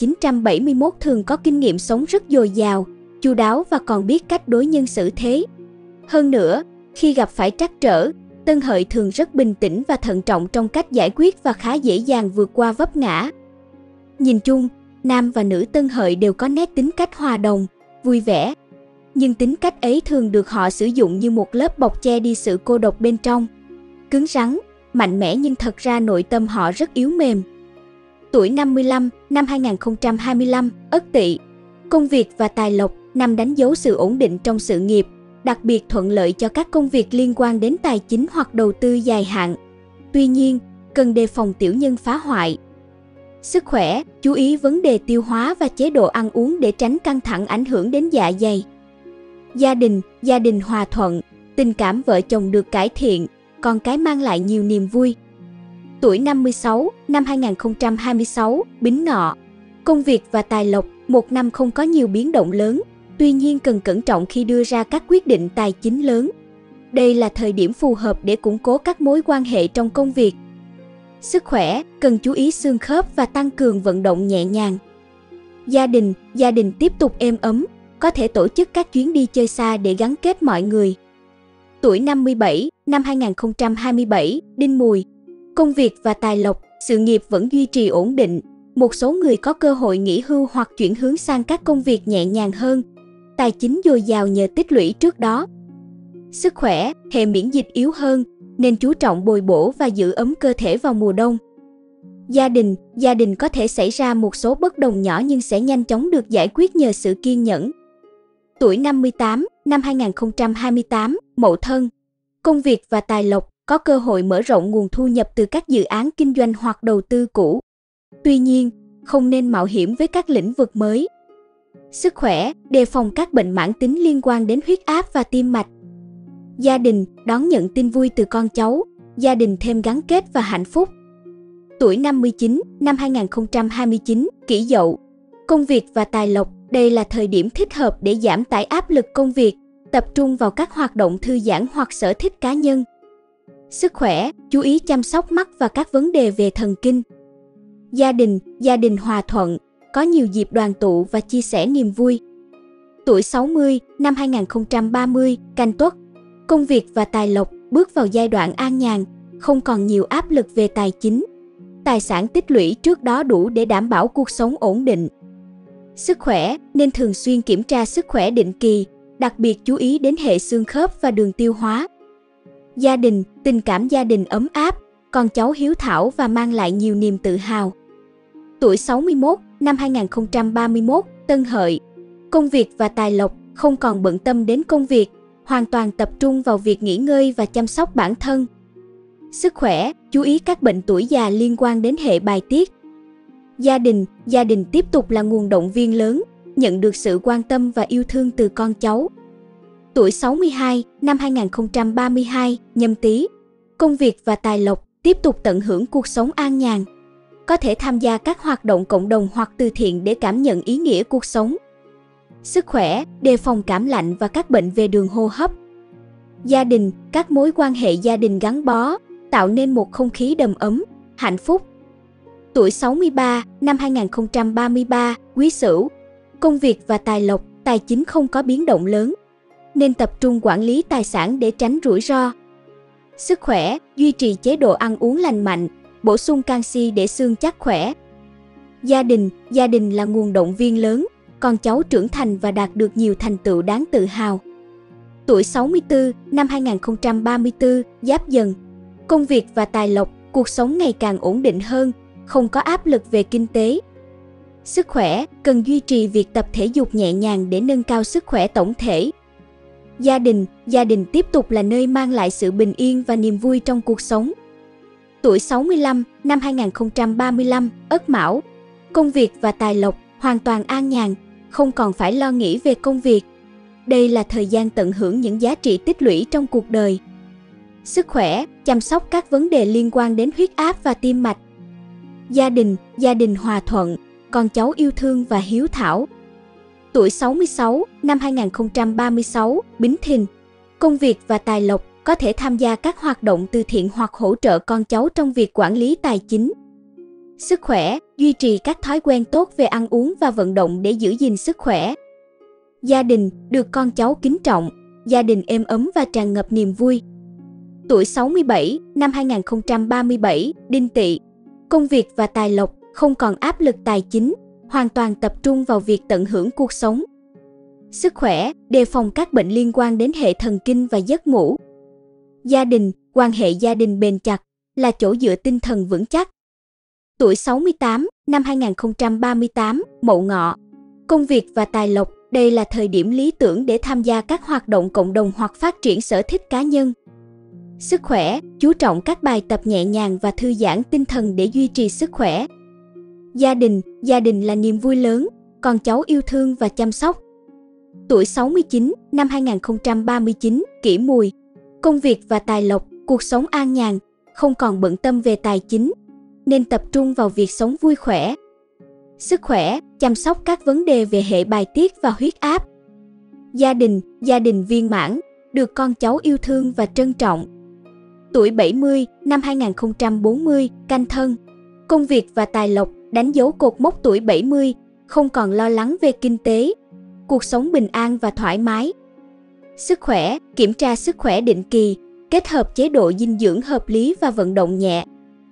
1971 thường có kinh nghiệm sống rất dồi dào, chu đáo và còn biết cách đối nhân xử thế. Hơn nữa, khi gặp phải trắc trở, Tân Hợi thường rất bình tĩnh và thận trọng trong cách giải quyết và khá dễ dàng vượt qua vấp ngã. Nhìn chung, nam và nữ Tân Hợi đều có nét tính cách hòa đồng, vui vẻ. Nhưng tính cách ấy thường được họ sử dụng như một lớp bọc che đi sự cô độc bên trong. Cứng rắn, mạnh mẽ nhưng thật ra nội tâm họ rất yếu mềm. Tuổi 55, năm 2025, Ất Tỵ. Công việc và tài lộc, năm đánh dấu sự ổn định trong sự nghiệp, đặc biệt thuận lợi cho các công việc liên quan đến tài chính hoặc đầu tư dài hạn. Tuy nhiên, cần đề phòng tiểu nhân phá hoại. Sức khỏe, chú ý vấn đề tiêu hóa và chế độ ăn uống để tránh căng thẳng ảnh hưởng đến dạ dày. Gia đình hòa thuận, tình cảm vợ chồng được cải thiện, con cái mang lại nhiều niềm vui. Tuổi 56, năm 2026, Bính Ngọ. Công việc và tài lộc, một năm không có nhiều biến động lớn, tuy nhiên cần cẩn trọng khi đưa ra các quyết định tài chính lớn. Đây là thời điểm phù hợp để củng cố các mối quan hệ trong công việc. Sức khỏe, cần chú ý xương khớp và tăng cường vận động nhẹ nhàng. Gia đình tiếp tục êm ấm, có thể tổ chức các chuyến đi chơi xa để gắn kết mọi người. Tuổi 57, năm 2027, Đinh Mùi. Công việc và tài lộc, sự nghiệp vẫn duy trì ổn định. Một số người có cơ hội nghỉ hưu hoặc chuyển hướng sang các công việc nhẹ nhàng hơn. Tài chính dồi dào nhờ tích lũy trước đó. Sức khỏe, hệ miễn dịch yếu hơn, nên chú trọng bồi bổ và giữ ấm cơ thể vào mùa đông. Gia đình có thể xảy ra một số bất đồng nhỏ nhưng sẽ nhanh chóng được giải quyết nhờ sự kiên nhẫn. Tuổi 58, năm 2028, Mậu Thân. Công việc và tài lộc, có cơ hội mở rộng nguồn thu nhập từ các dự án kinh doanh hoặc đầu tư cũ. Tuy nhiên, không nên mạo hiểm với các lĩnh vực mới. Sức khỏe, đề phòng các bệnh mãn tính liên quan đến huyết áp và tim mạch. Gia đình, đón nhận tin vui từ con cháu, gia đình thêm gắn kết và hạnh phúc. Tuổi 59, năm 2029, Kỷ Dậu. Công việc và tài lộc, đây là thời điểm thích hợp để giảm tải áp lực công việc, tập trung vào các hoạt động thư giãn hoặc sở thích cá nhân. Sức khỏe, chú ý chăm sóc mắt và các vấn đề về thần kinh. Gia đình hòa thuận, có nhiều dịp đoàn tụ và chia sẻ niềm vui. Tuổi 60, năm 2030, Canh Tuất. Công việc và tài lộc, bước vào giai đoạn an nhàn, không còn nhiều áp lực về tài chính. Tài sản tích lũy trước đó đủ để đảm bảo cuộc sống ổn định. Sức khỏe, nên thường xuyên kiểm tra sức khỏe định kỳ, đặc biệt chú ý đến hệ xương khớp và đường tiêu hóa. Gia đình, tình cảm gia đình ấm áp, con cháu hiếu thảo và mang lại nhiều niềm tự hào. Tuổi 61, năm 2031, Tân Hợi. Công việc và tài lộc, không còn bận tâm đến công việc, hoàn toàn tập trung vào việc nghỉ ngơi và chăm sóc bản thân. Sức khỏe, chú ý các bệnh tuổi già liên quan đến hệ bài tiết. Gia đình tiếp tục là nguồn động viên lớn, nhận được sự quan tâm và yêu thương từ con cháu. Tuổi 62, năm 2032, Nhâm Tý. Công việc và tài lộc, tiếp tục tận hưởng cuộc sống an nhàn. Có thể tham gia các hoạt động cộng đồng hoặc từ thiện để cảm nhận ý nghĩa cuộc sống. Sức khỏe, đề phòng cảm lạnh và các bệnh về đường hô hấp. Gia đình, các mối quan hệ gia đình gắn bó, tạo nên một không khí đầm ấm, hạnh phúc. Tuổi 63, năm 2033, Quý Sửu. Công việc và tài lộc, tài chính không có biến động lớn, nên tập trung quản lý tài sản để tránh rủi ro. Sức khỏe, duy trì chế độ ăn uống lành mạnh, bổ sung canxi để xương chắc khỏe. Gia đình là nguồn động viên lớn, con cháu trưởng thành và đạt được nhiều thành tựu đáng tự hào. Tuổi 64, năm 2034, Giáp Dần. Công việc và tài lộc, cuộc sống ngày càng ổn định hơn, không có áp lực về kinh tế. Sức khỏe, cần duy trì việc tập thể dục nhẹ nhàng để nâng cao sức khỏe tổng thể. Gia đình tiếp tục là nơi mang lại sự bình yên và niềm vui trong cuộc sống. Tuổi 65, năm 2035, Ất Mão. Công việc và tài lộc, hoàn toàn an nhàn, không còn phải lo nghĩ về công việc. Đây là thời gian tận hưởng những giá trị tích lũy trong cuộc đời. Sức khỏe, chăm sóc các vấn đề liên quan đến huyết áp và tim mạch. Gia đình hòa thuận, con cháu yêu thương và hiếu thảo. Tuổi 66, năm 2036, Bính Thìn. Công việc và tài lộc, có thể tham gia các hoạt động từ thiện hoặc hỗ trợ con cháu trong việc quản lý tài chính. Sức khỏe, duy trì các thói quen tốt về ăn uống và vận động để giữ gìn sức khỏe. Gia đình, được con cháu kính trọng, gia đình êm ấm và tràn ngập niềm vui. Tuổi 67, năm 2037, Đinh Tỵ. Công việc và tài lộc, không còn áp lực tài chính, hoàn toàn tập trung vào việc tận hưởng cuộc sống. Sức khỏe, đề phòng các bệnh liên quan đến hệ thần kinh và giấc ngủ. Gia đình, quan hệ gia đình bền chặt, là chỗ dựa tinh thần vững chắc. Tuổi 68, năm 2038, Mậu Ngọ. Công việc và tài lộc, đây là thời điểm lý tưởng để tham gia các hoạt động cộng đồng hoặc phát triển sở thích cá nhân. Sức khỏe, chú trọng các bài tập nhẹ nhàng và thư giãn tinh thần để duy trì sức khỏe. Gia đình là niềm vui lớn, con cháu yêu thương và chăm sóc. Tuổi 69, năm 2039, Kỷ Mùi. Công việc và tài lộc, cuộc sống an nhàn, không còn bận tâm về tài chính, nên tập trung vào việc sống vui khỏe. Sức khỏe, chăm sóc các vấn đề về hệ bài tiết và huyết áp. Gia đình viên mãn, được con cháu yêu thương và trân trọng. Tuổi 70, năm 2040, Canh Thân. Công việc và tài lộc, đánh dấu cột mốc tuổi 70, không còn lo lắng về kinh tế, cuộc sống bình an và thoải mái. Sức khỏe, kiểm tra sức khỏe định kỳ, kết hợp chế độ dinh dưỡng hợp lý và vận động nhẹ.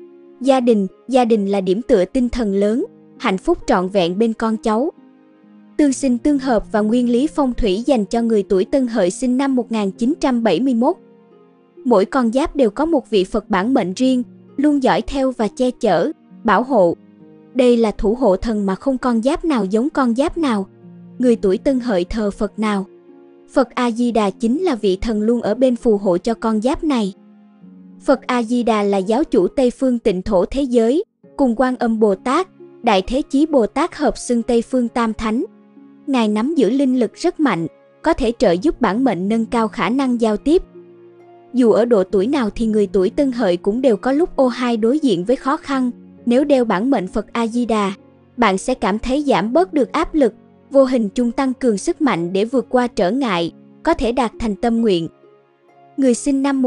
Gia đình là điểm tựa tinh thần lớn, hạnh phúc trọn vẹn bên con cháu. Tương sinh tương hợp và nguyên lý phong thủy dành cho người tuổi Tân Hợi sinh năm 1971. Mỗi con giáp đều có một vị Phật bản mệnh riêng, luôn dõi theo và che chở, bảo hộ. Đây là thủ hộ thần mà không con giáp nào giống con giáp nào. Người tuổi Tân Hợi thờ Phật nào? Phật A-di-đà chính là vị thần luôn ở bên phù hộ cho con giáp này. Phật A-di-đà là giáo chủ Tây phương tịnh thổ thế giới, cùng Quan Âm Bồ Tát, Đại Thế Chí Bồ Tát hợp xưng Tây phương Tam Thánh. Ngài nắm giữ linh lực rất mạnh, có thể trợ giúp bản mệnh nâng cao khả năng giao tiếp. Dù ở độ tuổi nào thì người tuổi Tân Hợi cũng đều có lúc ô hai đối diện với khó khăn, Nếu đeo bản mệnh Phật A-di-đà, bạn sẽ cảm thấy giảm bớt được áp lực, vô hình chung tăng cường sức mạnh để vượt qua trở ngại, có thể đạt thành tâm nguyện. Người sinh năm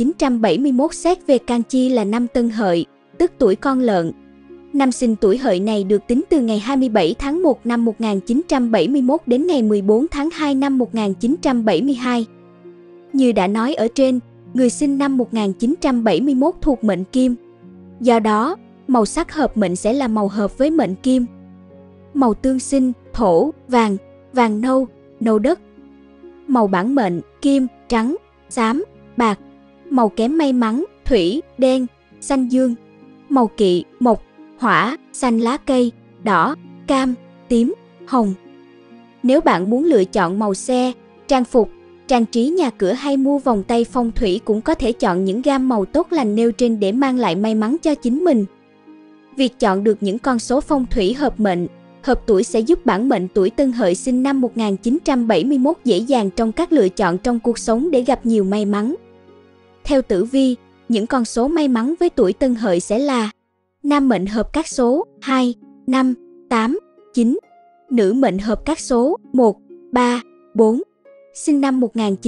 1971 xét về can chi là năm Tân Hợi, tức tuổi Con Lợn. Năm sinh tuổi Hợi này được tính từ ngày 27 tháng 1 năm 1971 đến ngày 14 tháng 2 năm 1972. Như đã nói ở trên, người sinh năm 1971 thuộc mệnh Kim. Do đó, màu sắc hợp mệnh sẽ là màu hợp với mệnh Kim. Màu tương sinh: thổ, vàng, vàng nâu, nâu đất. Màu bản mệnh: kim, trắng, xám, bạc. Màu kém may mắn: thủy, đen, xanh dương. Màu kỵ: mộc, hỏa, xanh lá cây, đỏ, cam, tím, hồng. Nếu bạn muốn lựa chọn màu xe, trang phục, trang trí nhà cửa hay mua vòng tay phong thủy cũng có thể chọn những gam màu tốt lành nêu trên để mang lại may mắn cho chính mình. Việc chọn được những con số phong thủy hợp mệnh, hợp tuổi sẽ giúp bản mệnh tuổi Tân Hợi sinh năm 1971 dễ dàng trong các lựa chọn trong cuộc sống để gặp nhiều may mắn. Theo tử vi, những con số may mắn với tuổi Tân Hợi sẽ là: nam mệnh hợp các số 2, 5, 8, 9, nữ mệnh hợp các số 1, 3, 4. Sinh năm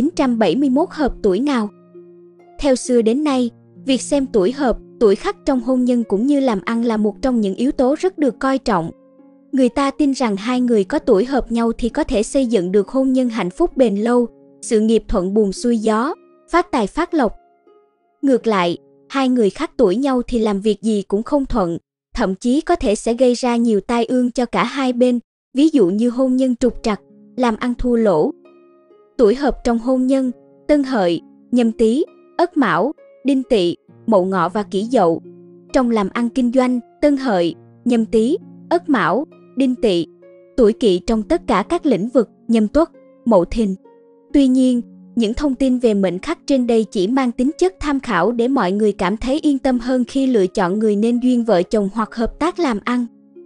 1971 hợp tuổi nào? Theo xưa đến nay, việc xem tuổi hợp, tuổi khắc trong hôn nhân cũng như làm ăn là một trong những yếu tố rất được coi trọng. Người ta tin rằng hai người có tuổi hợp nhau thì có thể xây dựng được hôn nhân hạnh phúc bền lâu, sự nghiệp thuận buồm xuôi gió, phát tài phát lộc. Ngược lại, hai người khác tuổi nhau thì làm việc gì cũng không thuận, thậm chí có thể sẽ gây ra nhiều tai ương cho cả hai bên, ví dụ như hôn nhân trục trặc, làm ăn thua lỗ. Tuổi hợp trong hôn nhân: Tân Hợi, Nhâm Tý, Ất Mão, Đinh Tỵ, Mậu Ngọ và Kỷ Dậu. Trong làm ăn kinh doanh: Tân Hợi, Nhâm Tý, Ất Mão, Đinh Tỵ. Tuổi Kỵ trong tất cả các lĩnh vực: Nhâm Tuất, Mậu Thìn. Tuy nhiên, những thông tin về mệnh khắc trên đây chỉ mang tính chất tham khảo để mọi người cảm thấy yên tâm hơn khi lựa chọn người nên duyên vợ chồng hoặc hợp tác làm ăn.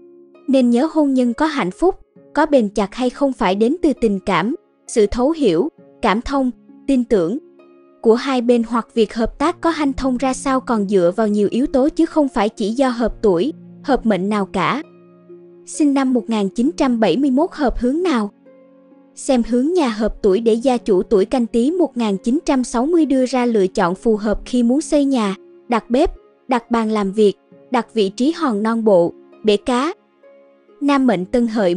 Nên nhớ, hôn nhân có hạnh phúc, có bền chặt hay không phải đến từ tình cảm, sự thấu hiểu, cảm thông, tin tưởng của hai bên, hoặc việc hợp tác có hanh thông ra sao còn dựa vào nhiều yếu tố chứ không phải chỉ do hợp tuổi, hợp mệnh nào cả. Sinh năm 1971 hợp hướng nào? Xem hướng nhà hợp tuổi để gia chủ tuổi Canh Tý 1960 đưa ra lựa chọn phù hợp khi muốn xây nhà, đặt bếp, đặt bàn làm việc, đặt vị trí hòn non bộ, bể cá. Nam mệnh Tân Hợi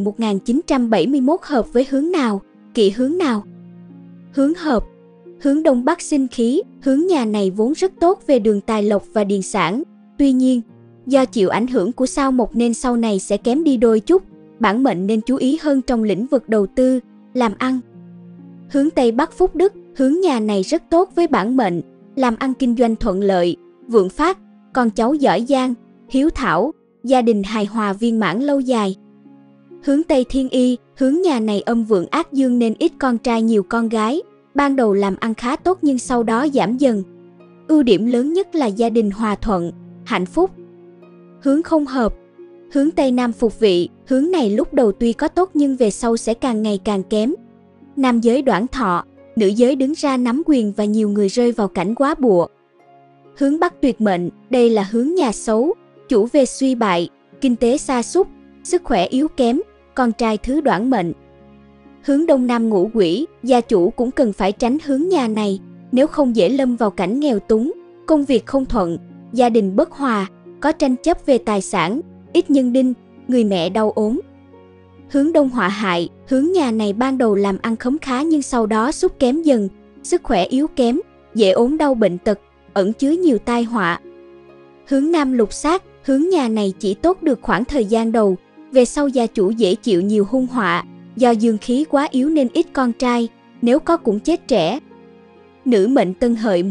1971 hợp với hướng nào, kỵ hướng nào? Hướng hợp: hướng Đông Bắc sinh khí, hướng nhà này vốn rất tốt về đường tài lộc và điền sản. Tuy nhiên, do chịu ảnh hưởng của sao mộc nên sau này sẽ kém đi đôi chút, bản mệnh nên chú ý hơn trong lĩnh vực đầu tư, làm ăn. Hướng Tây Bắc phúc đức, hướng nhà này rất tốt với bản mệnh, làm ăn kinh doanh thuận lợi, vượng phát, con cháu giỏi giang, hiếu thảo, gia đình hài hòa viên mãn lâu dài. Hướng Tây Thiên Y, hướng nhà này âm vượng ác dương nên ít con trai nhiều con gái, ban đầu làm ăn khá tốt nhưng sau đó giảm dần. Ưu điểm lớn nhất là gia đình hòa thuận, hạnh phúc. Hướng không hợp: hướng Tây Nam Phục Vị, hướng này lúc đầu tuy có tốt nhưng về sau sẽ càng ngày càng kém. Nam giới đoản thọ, nữ giới đứng ra nắm quyền và nhiều người rơi vào cảnh quá bụa. Hướng Bắc Tuyệt Mệnh, đây là hướng nhà xấu, chủ về suy bại, kinh tế sa sút, sức khỏe yếu kém, con trai thứ đoản mệnh. Hướng Đông Nam Ngũ Quỷ, gia chủ cũng cần phải tránh hướng nhà này, nếu không dễ lâm vào cảnh nghèo túng, công việc không thuận, gia đình bất hòa, có tranh chấp về tài sản, ít nhân đinh, người mẹ đau ốm. Hướng Đông Họa Hại, hướng nhà này ban đầu làm ăn khấm khá nhưng sau đó sút kém dần, sức khỏe yếu kém, dễ ốm đau bệnh tật, ẩn chứa nhiều tai họa. Hướng Nam Lục Sát, hướng nhà này chỉ tốt được khoảng thời gian đầu, về sau gia chủ dễ chịu nhiều hung họa, do dương khí quá yếu nên ít con trai, nếu có cũng chết trẻ. Nữ mệnh Tân Hợi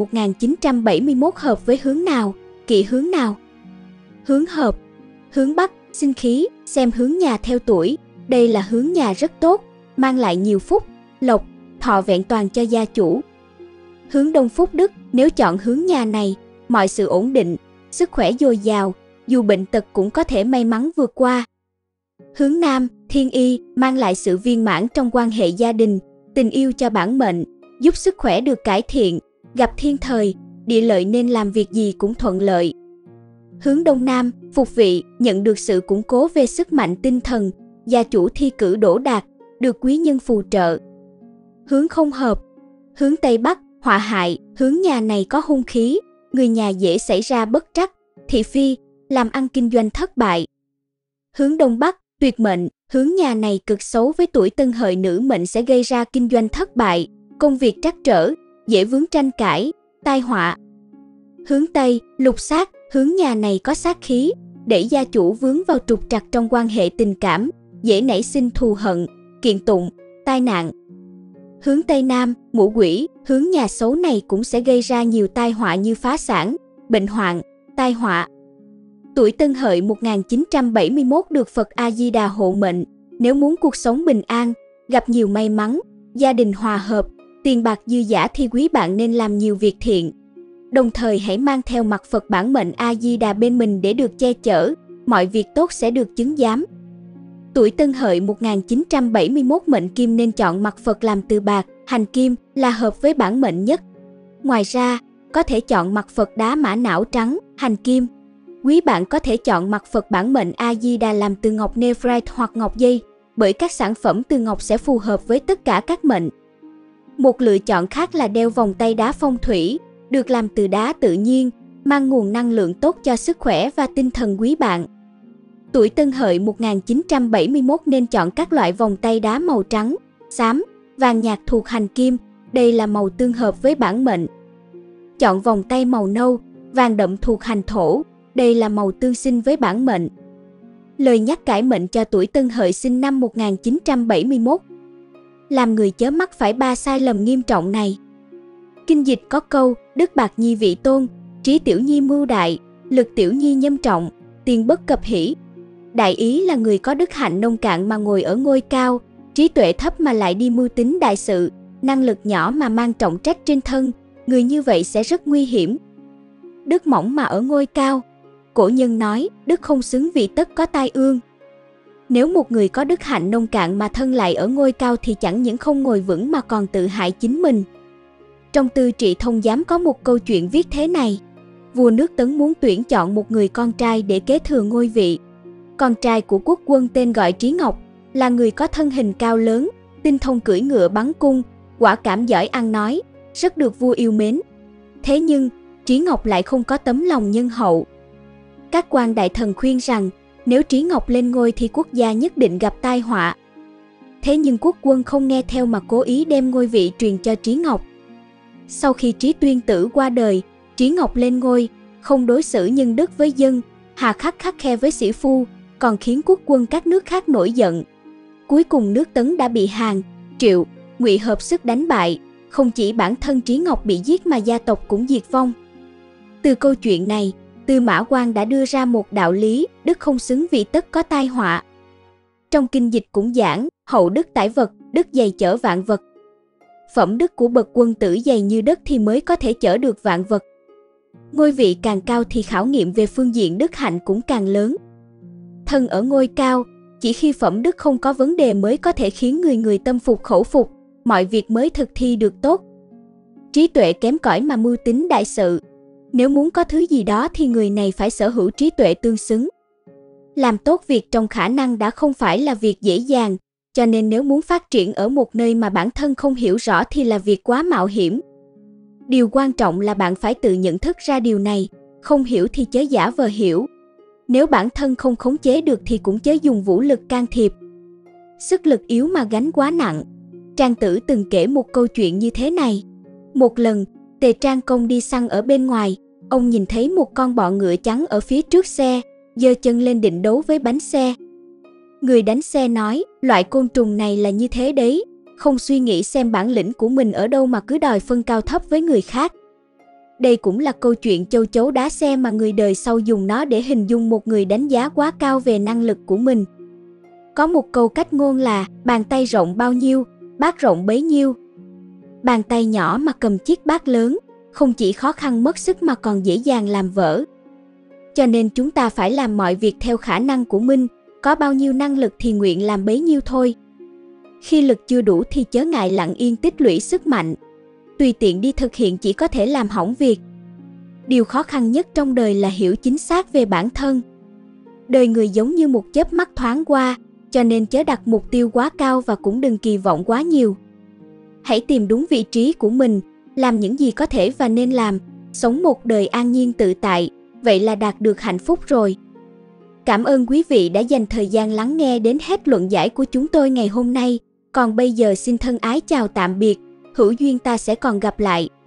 1971 hợp với hướng nào, kỵ hướng nào? Hướng hợp: hướng Bắc sinh khí, xem hướng nhà theo tuổi, đây là hướng nhà rất tốt, mang lại nhiều phúc, lộc, thọ vẹn toàn cho gia chủ. Hướng Đông Phúc Đức, nếu chọn hướng nhà này, mọi sự ổn định, sức khỏe dồi dào, dù bệnh tật cũng có thể may mắn vượt qua. Hướng Nam Thiên Y, mang lại sự viên mãn trong quan hệ gia đình, tình yêu cho bản mệnh, giúp sức khỏe được cải thiện, gặp thiên thời, địa lợi nên làm việc gì cũng thuận lợi. Hướng Đông Nam phục vị, nhận được sự củng cố về sức mạnh tinh thần, gia chủ thi cử đỗ đạt, được quý nhân phù trợ. Hướng không hợp. Hướng Tây Bắc, họa hại, hướng nhà này có hung khí, người nhà dễ xảy ra bất trắc, thị phi, làm ăn kinh doanh thất bại. Hướng Đông Bắc, tuyệt mệnh, hướng nhà này cực xấu với tuổi Tân Hợi nữ mệnh sẽ gây ra kinh doanh thất bại, công việc trắc trở, dễ vướng tranh cãi, tai họa. Hướng Tây, lục sát, hướng nhà này có sát khí, để gia chủ vướng vào trục trặc trong quan hệ tình cảm, dễ nảy sinh thù hận, kiện tụng, tai nạn. Hướng Tây Nam, ngũ quỷ, hướng nhà xấu này cũng sẽ gây ra nhiều tai họa như phá sản, bệnh hoạn, tai họa. Tuổi Tân Hợi 1971 được Phật A-di-đà hộ mệnh, nếu muốn cuộc sống bình an, gặp nhiều may mắn, gia đình hòa hợp, tiền bạc dư dả thì quý bạn nên làm nhiều việc thiện. Đồng thời hãy mang theo mặt Phật bản mệnh A-di-đà bên mình để được che chở, mọi việc tốt sẽ được chứng giám. Tuổi Tân Hợi 1971 mệnh Kim nên chọn mặt Phật làm từ bạc, hành kim là hợp với bản mệnh nhất. Ngoài ra, có thể chọn mặt Phật đá mã não trắng, hành kim. Quý bạn có thể chọn mặt Phật bản mệnh A-di-đà làm từ ngọc nephrite hoặc ngọc dây, bởi các sản phẩm từ ngọc sẽ phù hợp với tất cả các mệnh. Một lựa chọn khác là đeo vòng tay đá phong thủy, được làm từ đá tự nhiên, mang nguồn năng lượng tốt cho sức khỏe và tinh thần quý bạn. Tuổi Tân Hợi 1971 nên chọn các loại vòng tay đá màu trắng, xám, vàng nhạt thuộc hành kim, đây là màu tương hợp với bản mệnh. Chọn vòng tay màu nâu, vàng đậm thuộc hành thổ, đây là màu tương sinh với bản mệnh. Lời nhắc cải mệnh cho tuổi Tân Hợi sinh năm 1971. Làm người chớ mắc phải 3 sai lầm nghiêm trọng này. Kinh dịch có câu, đức bạc nhi vị tôn, trí tiểu nhi mưu đại, lực tiểu nhi nhâm trọng, tiền bất cập hỷ. Đại ý là người có đức hạnh nông cạn mà ngồi ở ngôi cao, trí tuệ thấp mà lại đi mưu tính đại sự, năng lực nhỏ mà mang trọng trách trên thân, người như vậy sẽ rất nguy hiểm. Đức mỏng mà ở ngôi cao. Cổ nhân nói, đức không xứng vị tất có tai ương. Nếu một người có đức hạnh nông cạn mà thân lại ở ngôi cao thì chẳng những không ngồi vững mà còn tự hại chính mình. Trong Tư Trị Thông Giám có một câu chuyện viết thế này. Vua nước Tấn muốn tuyển chọn một người con trai để kế thừa ngôi vị. Con trai của quốc quân tên gọi Trí Ngọc, là người có thân hình cao lớn, tinh thông cưỡi ngựa bắn cung, quả cảm giỏi ăn nói, rất được vua yêu mến. Thế nhưng, Trí Ngọc lại không có tấm lòng nhân hậu. Các quan đại thần khuyên rằng, nếu Trí Ngọc lên ngôi thì quốc gia nhất định gặp tai họa. Thế nhưng quốc quân không nghe theo mà cố ý đem ngôi vị truyền cho Trí Ngọc. Sau khi Trí Tuyên Tử qua đời, Trí Ngọc lên ngôi, không đối xử nhân đức với dân, hà khắc khắt khe với sĩ phu, còn khiến quốc quân các nước khác nổi giận. Cuối cùng nước Tấn đã bị Hàn, Triệu, Ngụy hợp sức đánh bại, không chỉ bản thân Trí Ngọc bị giết mà gia tộc cũng diệt vong. Từ câu chuyện này, Tư Mã Quang đã đưa ra một đạo lý, đức không xứng vị tất có tai họa. Trong kinh dịch cũng giảng, hậu đức tải vật, đức dày chở vạn vật. Phẩm đức của bậc quân tử dày như đất thì mới có thể chở được vạn vật. Ngôi vị càng cao thì khảo nghiệm về phương diện đức hạnh cũng càng lớn. Thân ở ngôi cao, chỉ khi phẩm đức không có vấn đề mới có thể khiến người tâm phục khẩu phục, mọi việc mới thực thi được tốt. Trí tuệ kém cỏi mà mưu tính đại sự. Nếu muốn có thứ gì đó thì người này phải sở hữu trí tuệ tương xứng. Làm tốt việc trong khả năng đã không phải là việc dễ dàng, cho nên nếu muốn phát triển ở một nơi mà bản thân không hiểu rõ thì là việc quá mạo hiểm. Điều quan trọng là bạn phải tự nhận thức ra điều này, không hiểu thì chớ giả vờ hiểu. Nếu bản thân không khống chế được thì cũng chớ dùng vũ lực can thiệp. Sức lực yếu mà gánh quá nặng. Trang Tử từng kể một câu chuyện như thế này. Một lần, Tề Trang Công đi săn ở bên ngoài, ông nhìn thấy một con bọ ngựa trắng ở phía trước xe, giơ chân lên định đấu với bánh xe. Người đánh xe nói, loại côn trùng này là như thế đấy, không suy nghĩ xem bản lĩnh của mình ở đâu mà cứ đòi phân cao thấp với người khác. Đây cũng là câu chuyện châu chấu đá xe mà người đời sau dùng nó để hình dung một người đánh giá quá cao về năng lực của mình. Có một câu cách ngôn là, bàn tay rộng bao nhiêu, bát rộng bấy nhiêu. Bàn tay nhỏ mà cầm chiếc bát lớn, không chỉ khó khăn mất sức mà còn dễ dàng làm vỡ. Cho nên chúng ta phải làm mọi việc theo khả năng của mình, có bao nhiêu năng lực thì nguyện làm bấy nhiêu thôi. Khi lực chưa đủ thì chớ ngại lặng yên tích lũy sức mạnh. Tùy tiện đi thực hiện chỉ có thể làm hỏng việc. Điều khó khăn nhất trong đời là hiểu chính xác về bản thân. Đời người giống như một chớp mắt thoáng qua, cho nên chớ đặt mục tiêu quá cao và cũng đừng kỳ vọng quá nhiều. Hãy tìm đúng vị trí của mình, làm những gì có thể và nên làm, sống một đời an nhiên tự tại, vậy là đạt được hạnh phúc rồi. Cảm ơn quý vị đã dành thời gian lắng nghe đến hết luận giải của chúng tôi ngày hôm nay. Còn bây giờ xin thân ái chào tạm biệt, hữu duyên ta sẽ còn gặp lại.